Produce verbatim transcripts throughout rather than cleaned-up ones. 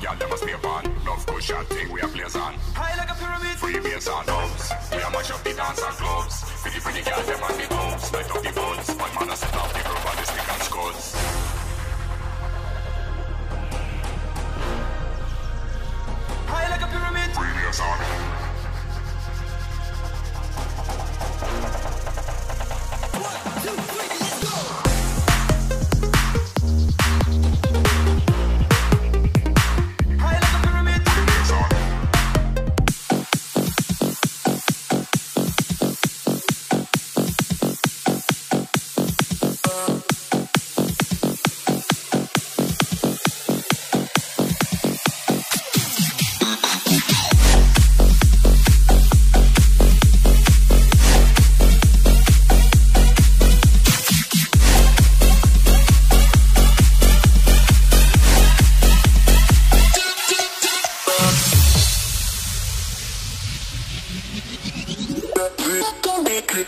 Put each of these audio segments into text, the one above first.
girl them a stay on. Love cushion thing we a blaze on. High like a pyramid. Free bass and dubs. We a mash up the dance and clubs. For the pretty girl them and the boobs. Light up the buns. One man a set off the groove and the stick and scuds. High like a pyramid. Free bass on. One, two, three, let's go. High like a pyramid. Free bass on.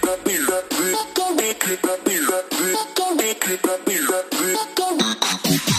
Go make it, go make it, go make it, go make it, go make it, go make it.